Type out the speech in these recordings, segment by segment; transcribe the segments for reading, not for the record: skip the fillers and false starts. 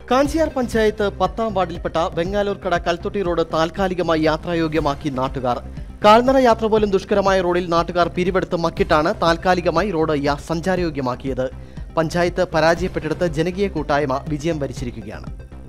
കാഞ്ചിയാർ പഞ്ചായത്ത് 10ാം വാർഡിൽപ്പെട്ട വെങ്ങാലൂർക്കട കൽത്തൊട്ടി റോഡ് താൽക്കാലികമായി യാത്രായോഗ്യമാക്കി നാട്ടുകാർ. കാൽനട യാത്ര പോലും ദുഷ്കരമായ റോഡിൽ നാട്ടുകാർ പിരിവെടുത്ത് മക്കിട്ടാണ് താൽക്കാലികമായി റോഡ് സഞ്ചാരയോഗ്യമാക്കിയത്. പഞ്ചായത്ത് പരാജയപ്പെട്ടെടുത്ത് ജനകീയ കൂട്ടായ്മ വിജയം വരിച്ചിരിക്കുകയാണ്.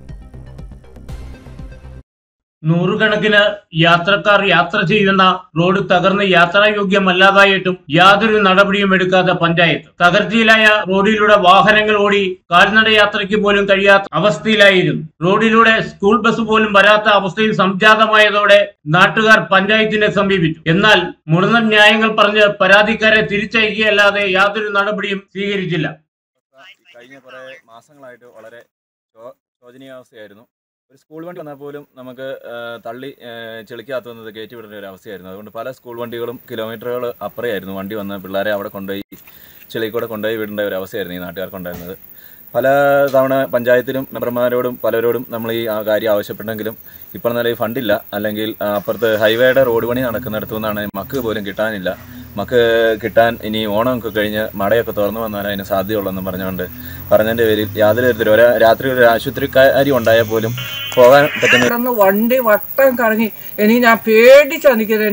നൂറുകണക്കിന് യാത്രക്കാർ യാത്ര ചെയ്യുന്ന റോഡ് തകർന്ന് യാത്രായോഗ്യമല്ലാതായിട്ടും യാതൊരു നടപടിയും എടുക്കാത്ത പഞ്ചായത്ത്. തകർച്ചയിലായ റോഡിലൂടെ വാഹനങ്ങൾ ഓടി കാൽനട യാത്രയ്ക്ക് പോലും കഴിയാത്ത അവസ്ഥയിലായിരുന്നു. റോഡിലൂടെ സ്കൂൾ ബസ് പോലും വരാത്ത അവസ്ഥയിൽ സംജാതമായതോടെ നാട്ടുകാർ പഞ്ചായത്തിനെ സമീപിച്ചു. എന്നാൽ മുഴുവൻ ന്യായങ്ങൾ പറഞ്ഞ് പരാതിക്കാരെ തിരിച്ചയക്കുകയല്ലാതെ യാതൊരു നടപടിയും സ്വീകരിച്ചില്ല. കഴിഞ്ഞ കുറെ മാസങ്ങളായിട്ട് വളരെ ശോചനീയാവസ്ഥയായിരുന്നു. ഒരു സ്കൂൾ വണ്ടി വന്നാൽ പോലും നമുക്ക് തള്ളി ചെളിക്കകത്ത് വന്നത് കയറ്റി വിടേണ്ട ഒരു അവസ്ഥയായിരുന്നു. അതുകൊണ്ട് പല സ്കൂൾ വണ്ടികളും കിലോമീറ്ററുകൾ അപ്പുറയായിരുന്നു വണ്ടി വന്ന് പിള്ളേരെ അവിടെ കൊണ്ടുപോയി ചെളിക്കൂടെ കൊണ്ടുപോയി വിടേണ്ട ഒരു അവസ്ഥയായിരുന്നു ഈ നാട്ടുകാർക്കുണ്ടായിരുന്നത്. പല തവണ പഞ്ചായത്തിലും മെമ്പർമാരോടും പലരോടും നമ്മൾ ഈ കാര്യം ആവശ്യപ്പെട്ടെങ്കിലും ഇപ്പോൾ നിലയിൽ ഫണ്ടില്ല, അല്ലെങ്കിൽ അപ്പുറത്ത് ഹൈവേയുടെ റോഡ് പണി നടക്കുന്നിടത്തു നിന്നാണ് മക്ക് പോലും കിട്ടാനില്ല. മക്ക് കിട്ടാൻ ഇനി ഓണമൊക്കെ കഴിഞ്ഞ് മടയൊക്കെ തുറന്നു വന്നാൽ അതിന് സാധ്യതയുള്ളതെന്ന് പറഞ്ഞതിൻ്റെ പേരിൽ യാതൊരു തരത്തിലും രാത്രി ഒരു ആശുപത്രിക്കാരി ഉണ്ടായാൽ പോലും പോകാൻ പറ്റുന്ന വണ്ടി വട്ടം കറങ്ങി. ഇനി ഞാൻ പേടിച്ചാണ് നിൽക്കുന്നത്.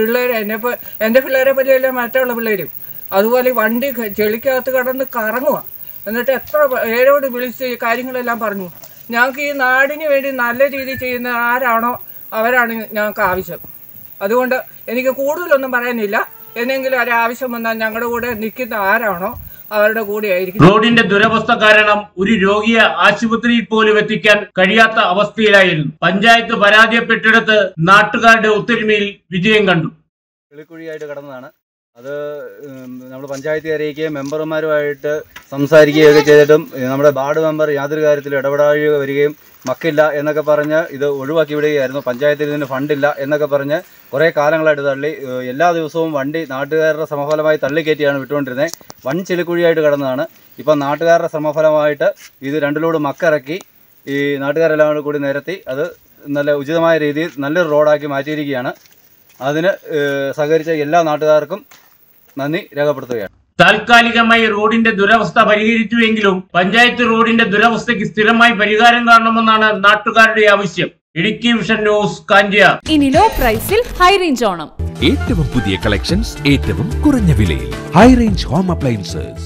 എൻ്റെ പിള്ളേരെ പറ്റിയല്ല മറ്റുള്ള പിള്ളേരും അതുപോലെ വണ്ടി ചെളിക്കകത്ത് കിടന്ന് കറങ്ങുക. എന്നിട്ട് എത്ര പേരോട് വിളിച്ച് ഈ കാര്യങ്ങളെല്ലാം പറഞ്ഞു. ഞങ്ങൾക്ക് ഈ നാടിന് വേണ്ടി നല്ല രീതിയിൽ ചെയ്യുന്ന ആരാണോ അവരാണ് ഞങ്ങൾക്ക് ആവശ്യം. അതുകൊണ്ട് എനിക്ക് കൂടുതലൊന്നും പറയാനില്ല. എന്നെങ്കിലും ഒരാവശ്യം വന്നാൽ ഞങ്ങളുടെ കൂടെ നിൽക്കുന്ന ആരാണോ അവരുടെ കൂടെ ആയിരിക്കും. റോഡിന്റെ ദുരവസ്ഥ കാരണം ഒരു രോഗിയെ ആശുപത്രിയിൽ പോലും എത്തിക്കാൻ കഴിയാത്ത അവസ്ഥയിലായിരുന്നു. പഞ്ചായത്ത് പരാജയപ്പെട്ടെടുത്ത് നാട്ടുകാരുടെ ഒത്തൊരുമയിൽ വിജയം കണ്ടു. കിളിക്കുഴിയായിട്ട് കിടന്നതാണ് അത്. നമ്മൾ പഞ്ചായത്ത് അറിയിക്കുകയും മെമ്പർമാരുമായിട്ട് സംസാരിക്കുകയൊക്കെ ചെയ്തിട്ടും നമ്മുടെ വാർഡ് മെമ്പർ യാതൊരു കാര്യത്തിലും ഇടപെടാതെ വരികയും മക്കില്ല എന്നൊക്കെ പറഞ്ഞ് ഇത് ഒഴിവാക്കി വിടുകയായിരുന്നു. പഞ്ചായത്തിൽ ഇതിന് ഫണ്ടില്ല എന്നൊക്കെ പറഞ്ഞ് കുറേ കാലങ്ങളായിട്ട് തള്ളി എല്ലാ ദിവസവും വണ്ടി നാട്ടുകാരുടെ ശ്രമഫലമായി തള്ളിക്കയറ്റിയാണ് വിട്ടുകൊണ്ടിരുന്നത്. വൻ ചെളിക്കുഴിയായിട്ട് കിടന്നതാണ്. ഇപ്പം നാട്ടുകാരുടെ ശ്രമഫലമായിട്ട് ഇത് 2 ലോഡ് മക്കിറക്കി ഈ നാട്ടുകാരെല്ലാം കൂടി നിരത്തി അത് നല്ല ഉചിതമായ രീതിയിൽ നല്ലൊരു റോഡാക്കി മാറ്റിയിരിക്കുകയാണ്. അതിന് സഹകരിച്ച എല്ലാ നാട്ടുകാർക്കും നന്ദി രേഖപ്പെടുത്തുകയാണ്. താൽക്കാലികമായി റോഡിന്റെ ദുരവസ്ഥ പരിഹരിച്ചുവെങ്കിലും പഞ്ചായത്ത് റോഡിന്റെ ദുരവസ്ഥയ്ക്ക് സ്ഥിരമായി പരിഹാരം കാണണമെന്നാണ് നാട്ടുകാരുടെ ആവശ്യം. Idukki vision news, Kanchiyar. ഇനി ലോ പ്രൈസിൽ ഹൈ റേഞ്ച് ഓണം. ഏറ്റവും പുതിയ കളക്ഷൻസ് ഏറ്റവും കുറഞ്ഞ വിലയിൽ ഹൈ റേഞ്ച് ഹോം അപ്ലയൻസസ്.